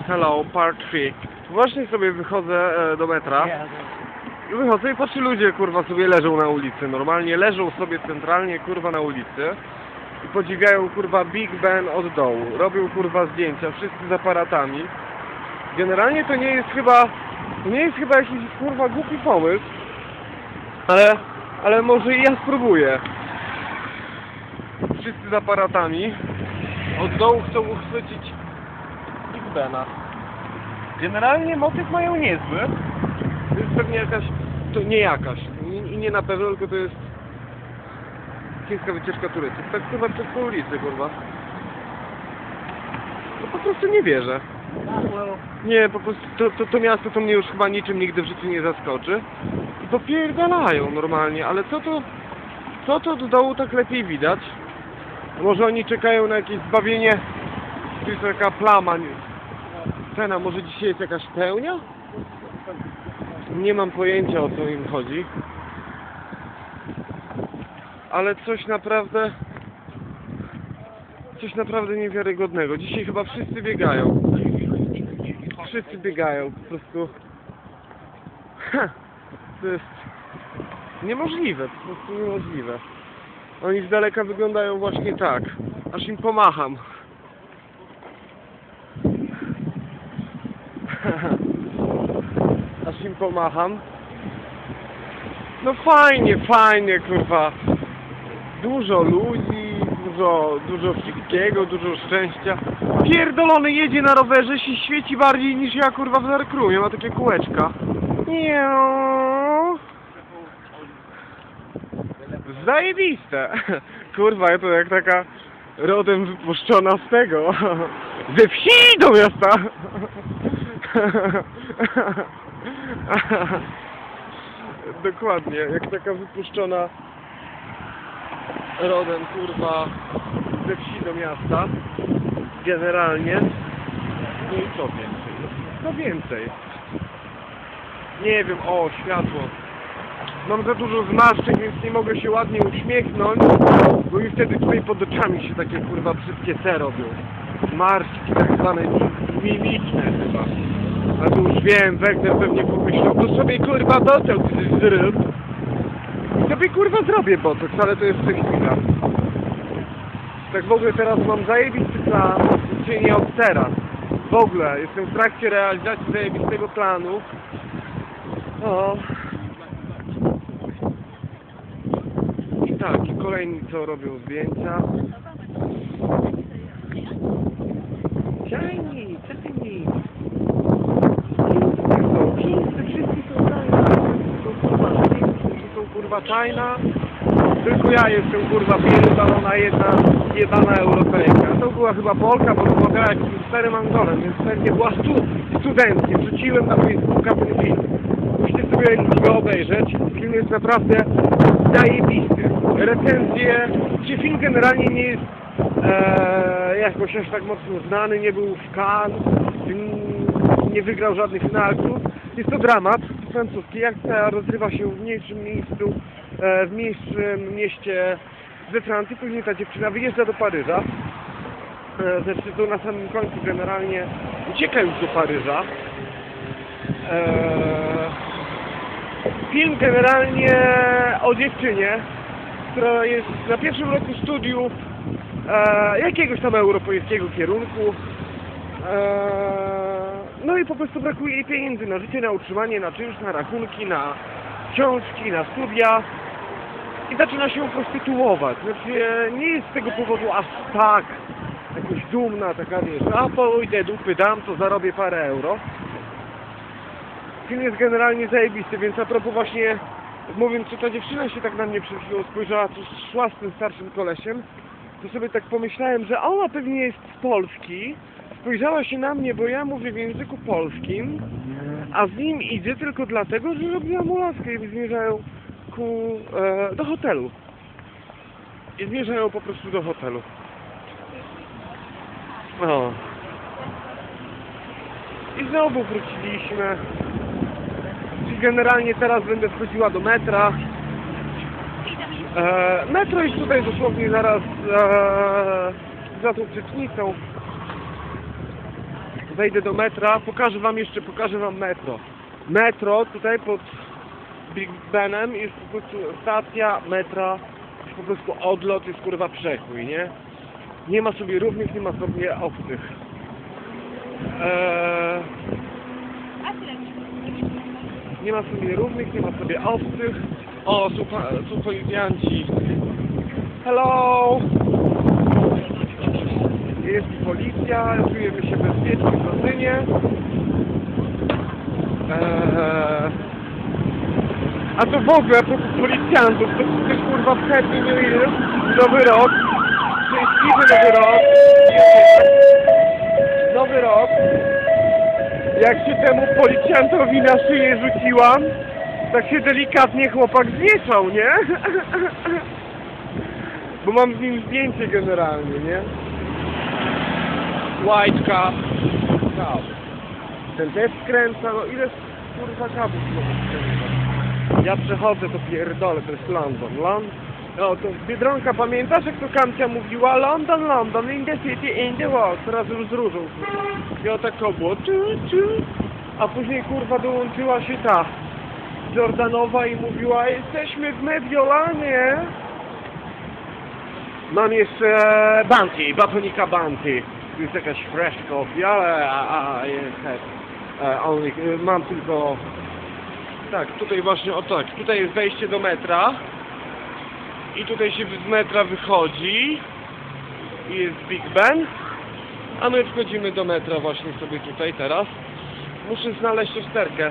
Hello, Park 3. Właśnie sobie wychodzę do metra. I wychodzę i patrzę, ludzie kurwa sobie leżą na ulicy. Normalnie leżą sobie centralnie kurwa na ulicy. I podziwiają kurwa Big Ben od dołu. Robią kurwa zdjęcia, wszyscy z aparatami. Generalnie to nie jest chyba jakiś kurwa głupi pomysł. Ale może i ja spróbuję. Wszyscy z aparatami. Od dołu chcą uchwycić Big Bena. Generalnie motyw mają niezły. To jest pewnie jakaś... To nie jakaś. I nie na pewno, tylko to jest... chińska wycieczka turystów. Tak kurwa przez pół ulicy, kurwa. No po prostu nie wierzę. Nie, po prostu to miasto to mnie już chyba niczym nigdy w życiu nie zaskoczy. I popierdalają normalnie, ale co to do dołu tak lepiej widać? Może oni czekają na jakieś zbawienie? Tu jest taka plama. Cena, może dzisiaj jest jakaś pełnia? Nie mam pojęcia, o co im chodzi. Ale coś naprawdę niewiarygodnego. Dzisiaj chyba wszyscy biegają. Wszyscy biegają, po prostu. To jest niemożliwe, po prostu niemożliwe. Oni z daleka wyglądają właśnie tak. Aż im pomacham. Aż im pomacham. No fajnie, kurwa. Dużo ludzi, dużo wszystkiego, dużo szczęścia. Pierdolony jedzie na rowerze, się świeci bardziej niż ja, kurwa, w Dark Roomie. Ma takie kółeczka. Zajebiste. Kurwa, to jak taka rodem wypuszczona z tego. Ze wsi do miasta. Dokładnie, jak taka wypuszczona rodem, kurwa, ze wsi do miasta. Generalnie. No i co więcej? Co więcej? Nie wiem, o, światło. Mam za dużo zmarszczek, więc nie mogę się ładnie uśmiechnąć, bo i wtedy tutaj pod oczami się takie kurwa brzydkie te robią. Zmarszczki tak zwane mimiczne chyba. A tu już wiem, Wegner pewnie pomyślał, to sobie kurwa botoks zrób. I sobie kurwa zrobię botoks, ale to jest chwila. Tak w ogóle teraz mam zajebisty plan, czyli nie od teraz. W ogóle jestem w trakcie realizacji zajebistego planu. O. I tak, i kolejni co robią zdjęcia. Czajni. Wszyscy są China. Są kurwa China. Tylko ja jestem kurwa pierdolona jebana Europejka. To była chyba Polka, bo rozmawiała jakimś starym Angolem, więc pewnie była studenckiem. Wrzuciłem na Facebooka ten film. Musicie sobie go obejrzeć. Film jest naprawdę zajebisty. Recenzje, czy film generalnie nie jest jakoś aż tak mocno znany, nie był w Cannes, nie wygrał żadnych nagród. Jest to dramat francuski, akcja rozgrywa się w mniejszym miejscu, w mniejszym mieście we Francji. Później ta dziewczyna wyjeżdża do Paryża. Znaczy to na samym końcu generalnie ucieka już do Paryża. Film generalnie o dziewczynie, która jest na pierwszym roku studiów jakiegoś tam europejskiego kierunku. No i po prostu brakuje jej pieniędzy na życie, na utrzymanie, na czynsz, na rachunki, na książki, na studia. I zaczyna się prostytuować. Znaczy nie jest z tego powodu aż tak jakoś dumna, taka wiesz, a pójdę dupy dam, to zarobię parę euro. Film jest generalnie zajebisty, więc a propos właśnie, mówiąc, że ta dziewczyna się tak na mnie przed chwilą spojrzała, coś szła z tym starszym kolesiem, to sobie tak pomyślałem, że ona pewnie jest z Polski, spojrzała się na mnie, bo ja mówię w języku polskim, a z nim idzie tylko dlatego, że robiła mu laskę i zmierzają do hotelu. I zmierzają po prostu do hotelu. O. I znowu wróciliśmy. Czyli generalnie teraz będę wchodziła do metra. Metro jest tutaj dosłownie zaraz za tą przecznicą. wejdę do metra, pokażę wam metro. Metro tutaj pod Big Benem jest po prostu stacja metra, jest po prostu odlot, jest kurwa przekrój, nie? Nie ma sobie równych, nie ma sobie obcych. Nie ma sobie równych, nie ma sobie obcych. O, są policjanci. Hello! Jest policja, czujemy się bezpiecznie w Londynie. A to w ogóle, a propos policjantów, to przecież kurwa w Happy New Year, nowy rok, szczęśliwy nowy rok, nowy rok, jak się temu policjantowi na szyję rzuciłam, tak się delikatnie chłopak zwieszał, nie? Bo mam z nim zdjęcie generalnie, nie? White Cap. Ten też skręca, no ile kurwa kabów może skręcać? Ja przechodzę, to pierdolę, to jest London. No to Biedronka, pamiętasz jak to Kamcia mówiła? London, in the city, in the world. Teraz już z różą, kurwa. I o tak było, a później kurwa dołączyła się ta Jordanowa i mówiła, jesteśmy w Mediolanie. Mam jeszcze Batonika Bounty. Tu jest jakaś fresh coffee, ale mam tylko... Tak, tutaj właśnie, o tak, tutaj jest wejście do metra. I tutaj się z metra wychodzi. I jest Big Ben. A my wchodzimy do metra właśnie sobie tutaj teraz. Muszę znaleźć osterkę.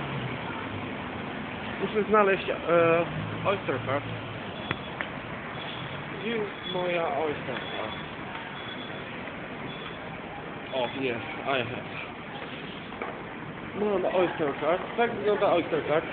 Muszę znaleźć Oyster Card. Gdzie jest moja Oyster Card? O, jest, I have. Mam Oyster Card. Tak wygląda Oyster Card.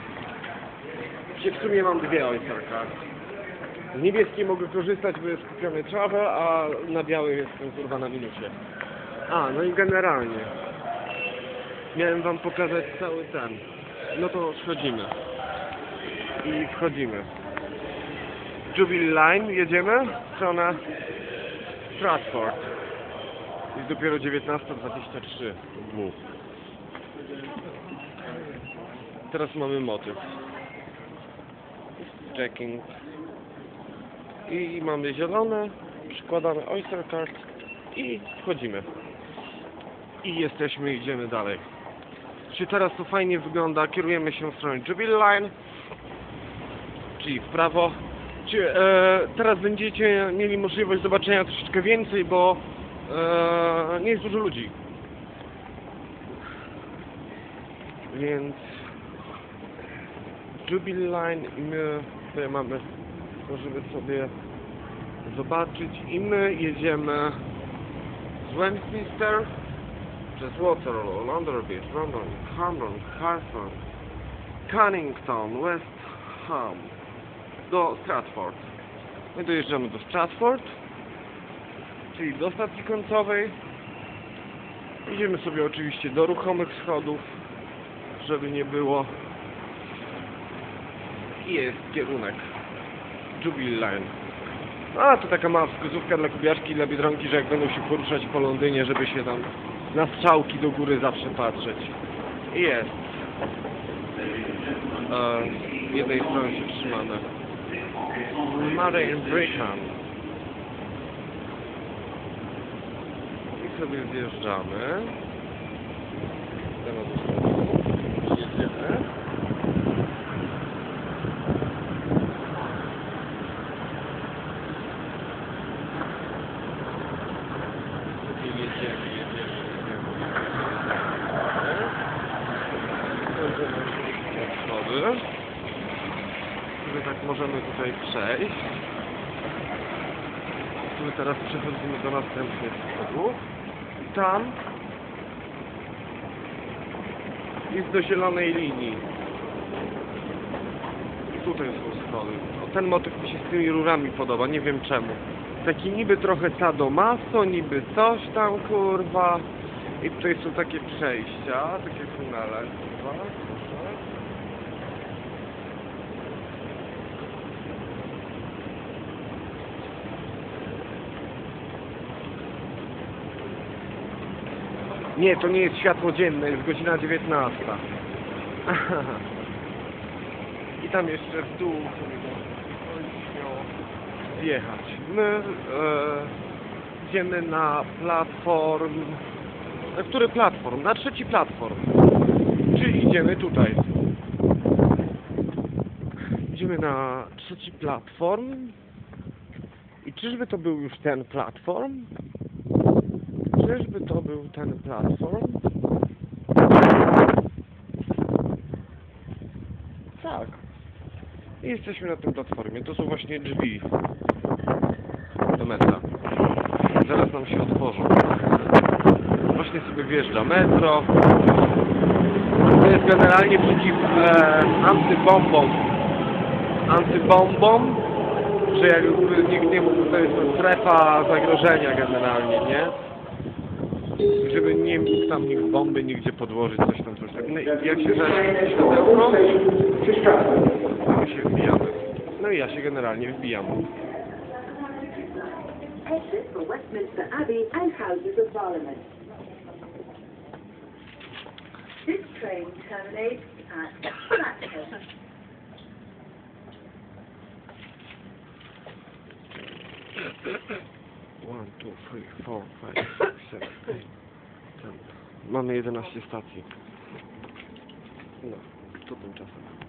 W sumie mam dwie Oyster Card. Z niebieskiej mogę korzystać, bo jest kupiony travel, a na białej jestem kurwa na minucie. A, no i generalnie miałem wam pokazać cały ten. No to wchodzimy. I wchodzimy. Jubilee Line, jedziemy w stronę Stratford. Jest dopiero 19:23. Teraz mamy motyw. Checking. I mamy zielone, przykładamy Oyster Card i wchodzimy. I jesteśmy, idziemy dalej. Czyli teraz to fajnie wygląda, kierujemy się w stronę Jubilee Line, czyli w prawo. Teraz będziecie mieli możliwość zobaczenia troszeczkę więcej, bo nie jest dużo ludzi. Więc Jubilee Line i my tutaj mamy, możemy sobie zobaczyć, i my jedziemy z Westminster przez Waterloo, London Beach, London, Camden, Hawthorne, Cannington, West Ham do Stratford. My dojeżdżamy do Stratford, czyli do stacji końcowej. Idziemy sobie oczywiście do ruchomych schodów, żeby nie było. I jest kierunek Jubilee Line. A to taka mała wskazówka dla kubiaszki, dla Biedronki, że jak będą się poruszać po Londynie, żeby się tam na strzałki do góry zawsze patrzeć. I jest. Z jednej strony się trzymamy. Made in Britain. I sobie zjeżdżamy. Jedziemy. Tak możemy tutaj przejść. My teraz przechodzimy do następnych schodów. I tam jest do zielonej linii. Tutaj są schody. Ten motyw mi się z tymi rurami podoba, nie wiem czemu. Taki niby trochę sadomaso, niby coś tam, kurwa. I tutaj są takie przejścia, takie tunele, kurwa. Nie, to nie jest światło dzienne, jest godzina 19. I tam jeszcze w dół sobie zjechać. My idziemy na platform... Na który platform? Na trzeci platform. Czyli idziemy tutaj. Idziemy na trzeci platform. I czyżby to był już ten platform? Czyżby to był ten platform? Tak. I jesteśmy na tym platformie. To są właśnie drzwi do metra. Zaraz nam się otworzą. Właśnie sobie wjeżdża metro. To jest generalnie przeciw antybombom, że jakby nikt nie mógł, to jest strefa zagrożenia generalnie, nie? Żeby nie mógł tam nikt bomby nigdzie podłożyć, coś tam. No i jak się zacznie światełko, my się wbijamy. No i ja się generalnie wbijam. Exit for Westminster Abbey and Houses of Parliament. This train terminates at Blackheath. 1, 2, 3, 4, 5, 6, 7, 8, 10. Mamy 11 stacji. No, to tymczasem.